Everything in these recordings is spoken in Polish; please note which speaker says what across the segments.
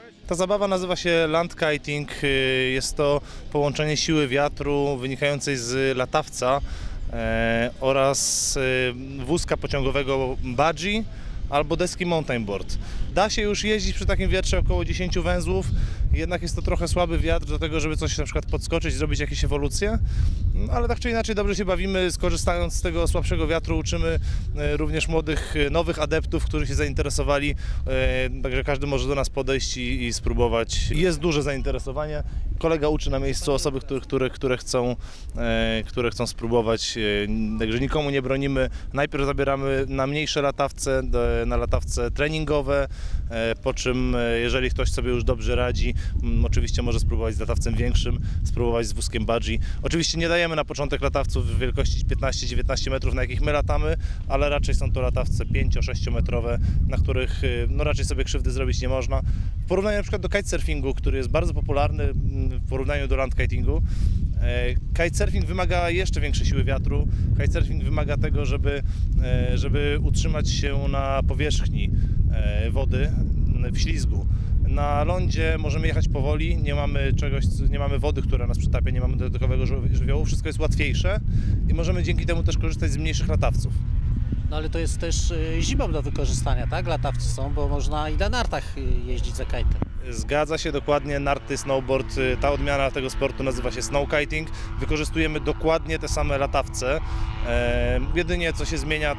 Speaker 1: Ta zabawa nazywa się landkiting. Jest to połączenie siły wiatru wynikającej z latawca oraz wózka pociągowego bungee albo deski mountain board. Da się już jeździć przy takim wietrze około 10 węzłów, jednak jest to trochę słaby wiatr do tego, żeby coś na przykład podskoczyć, zrobić jakieś ewolucje, ale tak czy inaczej dobrze się bawimy, skorzystając z tego słabszego wiatru uczymy również młodych, nowych adeptów, którzy się zainteresowali, także każdy może do nas podejść i spróbować. Jest duże zainteresowanie. Kolega uczy na miejscu osoby, które chcą spróbować, także nikomu nie bronimy. Najpierw zabieramy na mniejsze latawce, na latawce treningowe, po czym jeżeli ktoś sobie już dobrze radzi, oczywiście może spróbować z latawcem większym, spróbować z wózkiem bungee. Oczywiście nie dajemy na początek latawców wielkości 15-19 metrów, na jakich my latamy, ale raczej są to latawce 5-6 metrowe, na których no raczej sobie krzywdy zrobić nie można. W porównaniu na przykład do kitesurfingu, który jest bardzo popularny, w porównaniu do landkitingu, kitesurfing wymaga jeszcze większej siły wiatru. Kitesurfing wymaga tego, żeby utrzymać się na powierzchni wody, w ślizgu. Na lądzie możemy jechać powoli, nie mamy wody, która nas przytapia, nie mamy dodatkowego żywiołu, wszystko jest łatwiejsze i możemy dzięki temu też korzystać z mniejszych latawców.
Speaker 2: No ale to jest też zimą do wykorzystania, tak? Latawcy są, bo można i na nartach jeździć za kajtem.
Speaker 1: Zgadza się, dokładnie, narty, snowboard, ta odmiana tego sportu nazywa się snowkiting. Wykorzystujemy dokładnie te same latawce. Jedynie co się zmienia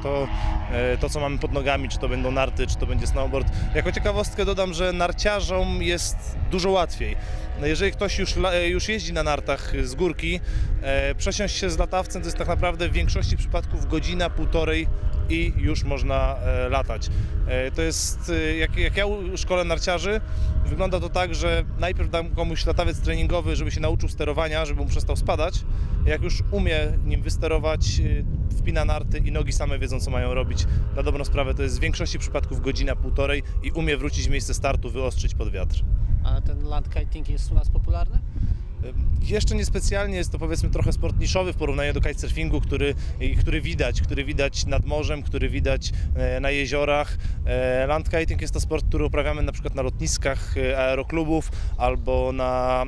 Speaker 1: to co mamy pod nogami, czy to będą narty, czy to będzie snowboard. Jako ciekawostkę dodam, że narciarzom jest dużo łatwiej. Jeżeli ktoś już jeździ na nartach z górki, przesiąść się z latawcem to jest tak naprawdę w większości przypadków godzina, półtorej i już można latać. To jest, jak ja szkolę narciarzy, wygląda to tak, że najpierw dam komuś latawiec treningowy, żeby się nauczył sterowania, żeby mu przestał spadać. Jak już umie nim wysterować, wpina narty i nogi same wiedzą, co mają robić. Na dobrą sprawę to jest w większości przypadków godzina, półtorej i umie wrócić w miejsce startu, wyostrzyć pod wiatr.
Speaker 2: A ten landkiting jest u nas popularny?
Speaker 1: Jeszcze niespecjalnie, jest to powiedzmy trochę sport niszowy w porównaniu do kitesurfingu, który widać nad morzem, który widać na jeziorach. Landkiting jest to sport, który uprawiamy na przykład na lotniskach aeroklubów albo na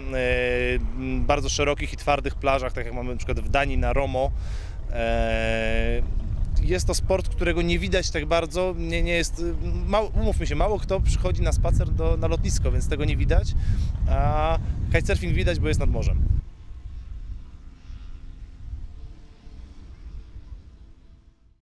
Speaker 1: bardzo szerokich i twardych plażach, tak jak mamy na przykład w Danii na Romo. Jest to sport, którego nie widać tak bardzo, umówmy się, mało kto przychodzi na spacer na lotnisko, więc tego nie widać, a kitesurfing widać, bo jest nad morzem.